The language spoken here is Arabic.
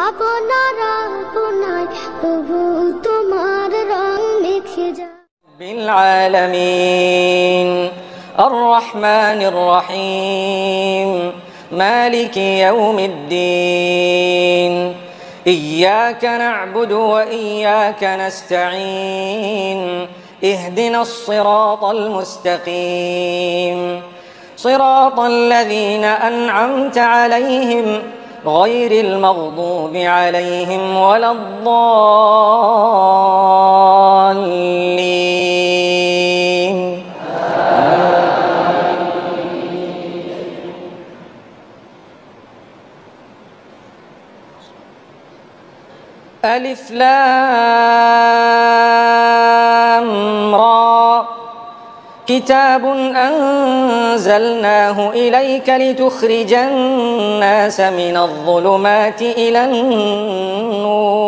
আপনারা আপনায় প্রভু তোমার রং মেখে যায়। بالعالمين الرحمن الرحيم مالك يوم الدين إياك نعبد وإياك نستعين اهدنا الصراط المستقيم صراط الذين أنعمت عليهم غير المغضوب عليهم ولا الضالين. ألف لام را كتاب أنزلناه إليك لتخرج الناس من الظلمات إلى النور